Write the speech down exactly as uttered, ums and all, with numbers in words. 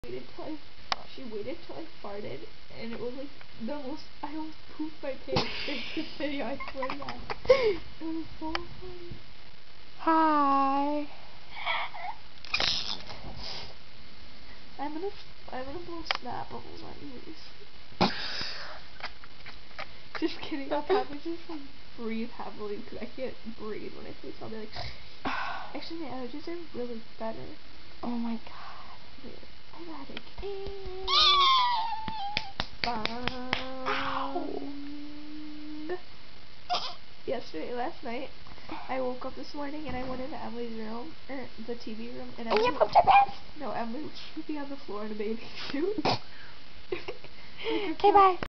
waited till I, she waited till I farted, and it was like the most, I almost pooped my pants during this video, I swear to God. It was so funny. Hi. I'm gonna, I'm gonna blow snap bubbles on you. Just kidding, I'll probably just like breathe heavily because I can't breathe when I sleep, so I'll be like, actually my allergies are really better. Oh my god. Wait, I got it. Bang. Yesterday, last night, I woke up this morning and I went into Emily's room, or the T V room, and Emily, and you pooped your pants? No, Emily was sleeping on the floor in a bathing suit. Okay, bye.